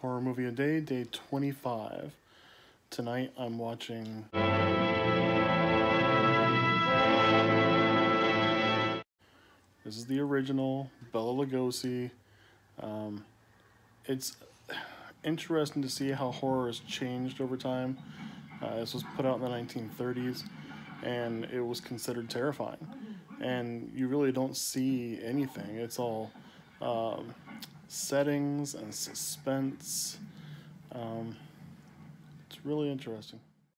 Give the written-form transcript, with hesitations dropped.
Horror Movie a Day, day 25. Tonight I'm watching... This is the original, Bela Lugosi. It's interesting to see how horror has changed over time. This was put out in the 1930s, and it was considered terrifying. And you really don't see anything. It's all settings and suspense. It's really interesting.